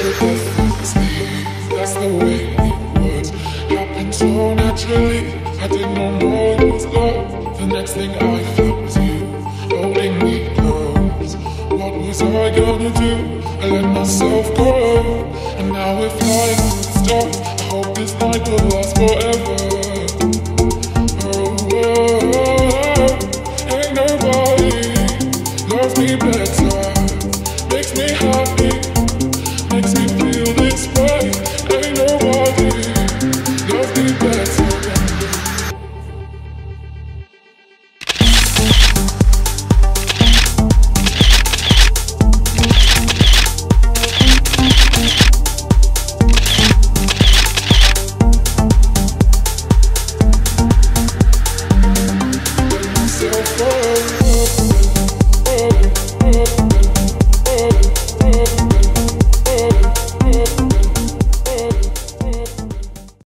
That's the way it was. Happened so naturally. I didn't know it was love. The next thing I felt was you holding me close. What was I gonna do? I let myself go, and now we're flying to the stars. I hope this night will last forever. Oh, oh, oh. Ain't nobody loves me better. Makes me happy, makes me feel this way. Ain't nobody loves me better than you. Let myself go.